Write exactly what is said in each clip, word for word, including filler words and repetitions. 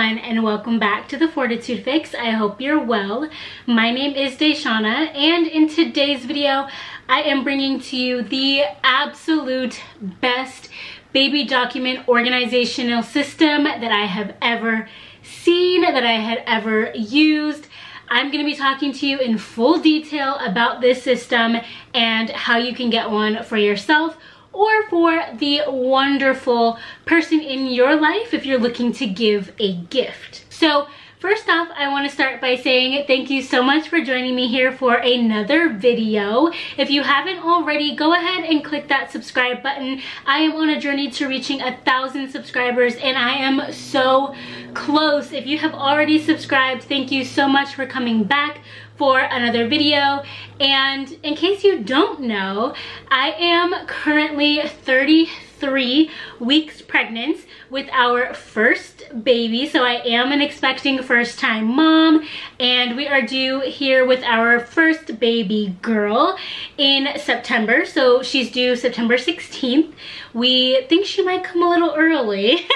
everyone, and welcome back to the Fortitude Fix. I hope you're well. My name is DaShanna, and in today's video I am bringing to you the absolute best baby document organizational system that I have ever seen, that I had ever used. I'm going to be talking to you in full detail about this system and how you can get one for yourself or for the wonderful person in your life if you're looking to give a gift. So first off, I want to start by saying thank you so much for joining me here for another video. If you haven't already, go ahead and click that subscribe button. I am on a journey to reaching a thousand subscribers and I am so close. If you have already subscribed, thank you so much for coming back for another video. And in case you don't know, I am currently thirty-three weeks pregnant with our first baby. So I am an expecting first time mom, and we are due here with our first baby girl in September. So she's due September sixteenth. We think she might come a little early.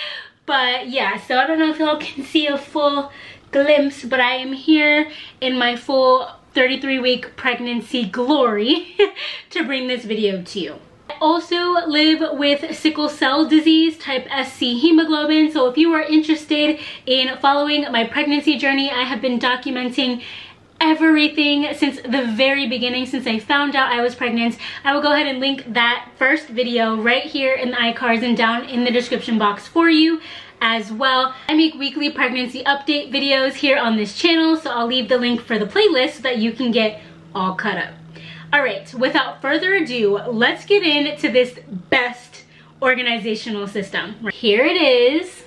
But yeah, so I don't know if y'all can see a full glimpse, but I am here in my full thirty-three week pregnancy glory to bring this video to you. I also live with sickle cell disease type S C hemoglobin, so if you are interested in following my pregnancy journey, I have been documenting everything since the very beginning, since I found out I was pregnant. I will go ahead and link that first video right here in the iCards and down in the description box for you as well. I make weekly pregnancy update videos here on this channel, so I'll leave the link for the playlist so that you can get all caught up. All right, without further ado, let's get into this best organizational system. Here it is.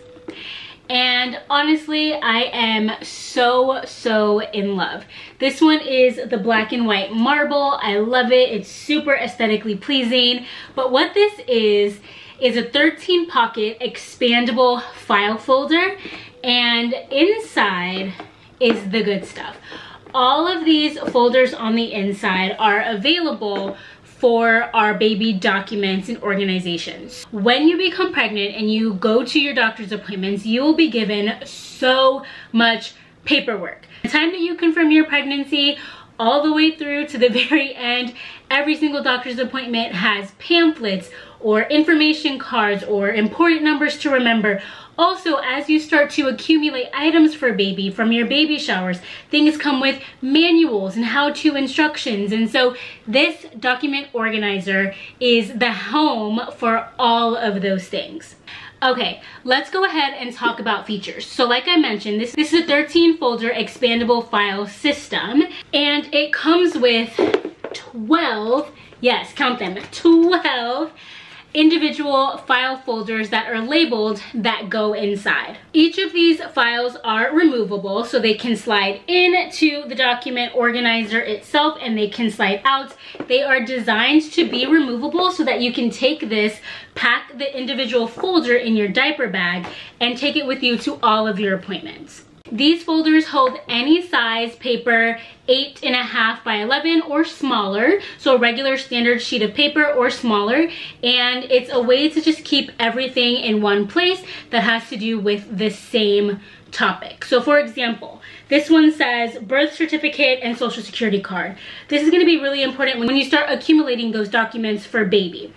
And honestly, I am so, so in love. This one is the black and white marble. I love it. It's super aesthetically pleasing. But what this is, is a thirteen pocket expandable file folder. And inside is the good stuff. All of these folders on the inside are available for our baby documents and organizations. When you become pregnant and you go to your doctor's appointments, you will be given so much paperwork. The time that you confirm your pregnancy all the way through to the very end, every single doctor's appointment has pamphlets or information cards or important numbers to remember. Also, as you start to accumulate items for baby from your baby showers, things come with manuals and how-to instructions. And so this document organizer is the home for all of those things. Okay, let's go ahead and talk about features. So like I mentioned, this, this is a thirteen folder expandable file system, and it comes with twelve, yes, count them, twelve individual file folders that are labeled that go inside. Each of these files are removable, so they can slide into the document organizer itself and they can slide out. They are designed to be removable so that you can take this, pack the individual folder in your diaper bag, and take it with you to all of your appointments. These folders hold any size paper, eight and a half by eleven or smaller, so a regular standard sheet of paper or smaller, and it's a way to just keep everything in one place that has to do with the same topic. So for example, this one says birth certificate and social security card. This is going to be really important when you start accumulating those documents for baby.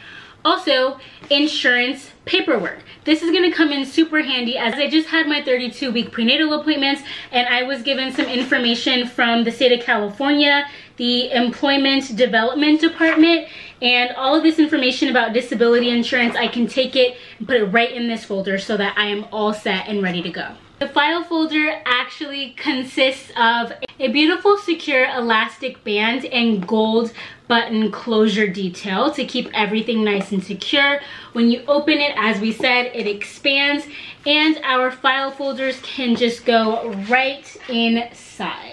Also, insurance paperwork. This is going to come in super handy as I just had my thirty-two week prenatal appointments and I was given some information from the state of California, the Employment Development Department, and all of this information about disability insurance. I can take it and put it right in this folder so that I am all set and ready to go. The file folder actually consists of a beautiful secure elastic band and gold button closure detail to keep everything nice and secure. When you open it, as we said, it expands and our file folders can just go right inside.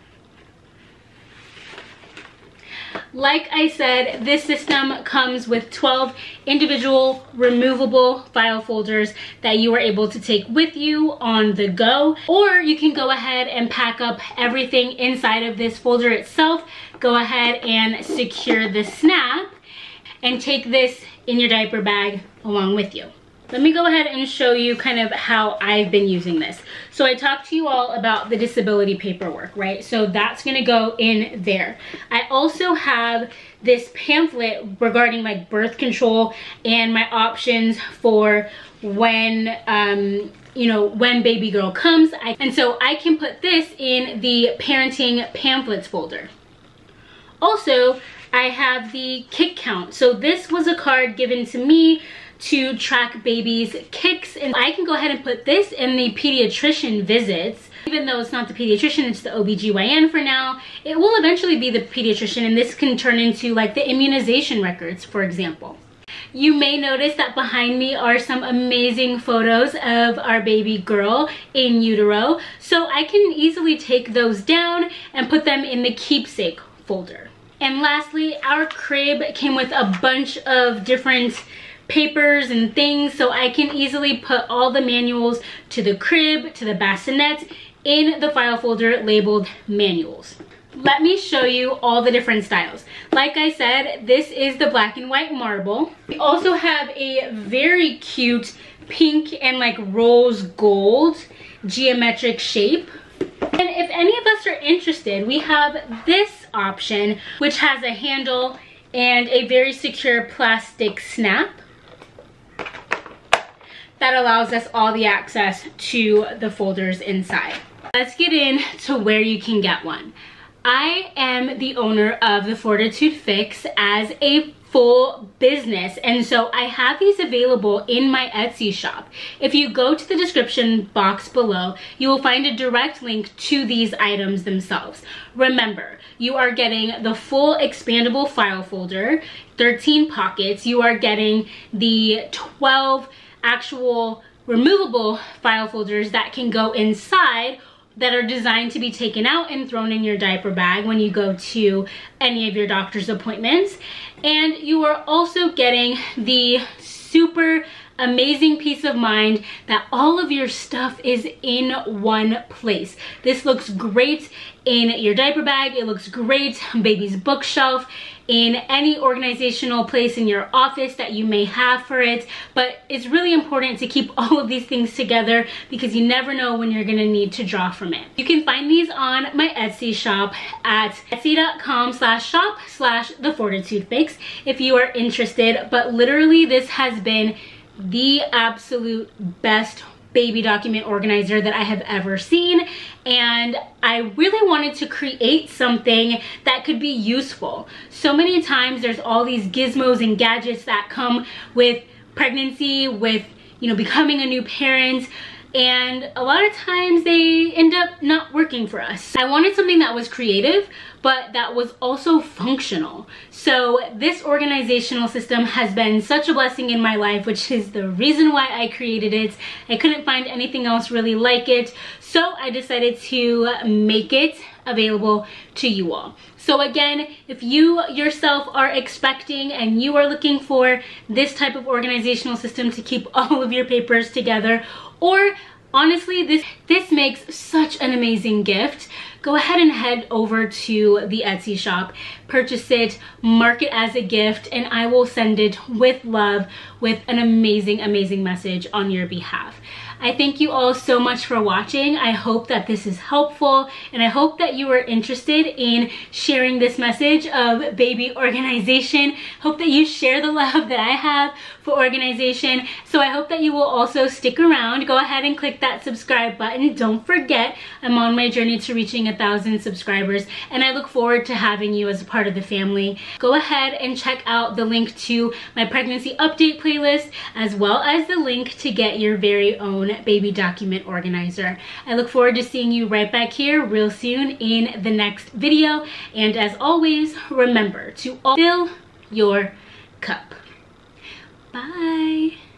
Like I said, this system comes with twelve individual removable file folders that you are able to take with you on the go, or you can go ahead and pack up everything inside of this folder itself. Go ahead and secure the snap and take this in your diaper bag along with you. let me go ahead and show you kind of how I've been using this. So I talked to you all about the disability paperwork, right? So that's gonna go in there. I also have this pamphlet regarding like birth control and my options for when, um, you know, when baby girl comes. I, and so I can put this in the parenting pamphlets folder. Also, I have the kick count. So this was a card given to me to track babies' kicks, and I can go ahead and put this in the pediatrician visits. Even though it's not the pediatrician, it's the O B G Y N for now. It will eventually be the pediatrician, and this can turn into like the immunization records, for example. You may notice that behind me are some amazing photos of our baby girl in utero, so I can easily take those down and put them in the keepsake folder. And lastly, our crib came with a bunch of different papers and things, so I can easily put all the manuals to the crib, to the bassinet, in the file folder labeled manuals. Let me show you all the different styles. Like I said, this is the black and white marble. We also have a very cute pink and like rose gold geometric shape. And if any of us are interested, we have this option, which has a handle and a very secure plastic snap that allows us all the access to the folders inside. Let's get into where you can get one. I am the owner of TheFortitudeFix as a full business, and so I have these available in my Etsy shop. If you go to the description box below, you will find a direct link to these items themselves. Remember, you are getting the full expandable file folder, thirteen pockets. You are getting the twelve actual removable file folders that can go inside, that are designed to be taken out and thrown in your diaper bag when you go to any of your doctor's appointments. And you are also getting the super amazing peace of mind that all of your stuff is in one place. This looks great in your diaper bag. It looks great on baby's bookshelf, in any organizational place in your office that you may have for it. But it's really important to keep all of these things together because you never know when you're gonna need to draw from it. You can find these on my Etsy shop at etsy.com slash shop slash TheFortitudeFix if you are interested. But literally, this has been the absolute best baby document organizer that I have ever seen, and I really wanted to create something that could be useful. So many times there's all these gizmos and gadgets that come with pregnancy, with, you know, becoming a new parent, and a lot of times they end up not working for us. I wanted something that was creative, but that was also functional. So this organizational system has been such a blessing in my life, which is the reason why I created it. I couldn't find anything else really like it, so I decided to make it available to you all. So again, if you yourself are expecting and you are looking for this type of organizational system to keep all of your papers together, or honestly, this this makes such an amazing gift, go ahead and head over to the Etsy shop, purchase it, mark it as a gift, and I will send it with love with an amazing, amazing message on your behalf. I thank you all so much for watching. I hope that this is helpful, and I hope that you are interested in sharing this message of baby organization. Hope that you share the love that I have for organization. So I hope that you will also stick around. Go ahead and click that subscribe button. Don't forget, I'm on my journey to reaching a thousand subscribers, and I look forward to having you as a part of the family. Go ahead and check out the link to my pregnancy update playlist, as well as the link to get your very own baby document organizer. I look forward to seeing you right back here real soon in the next video. And as always, remember to fill your cup. Bye.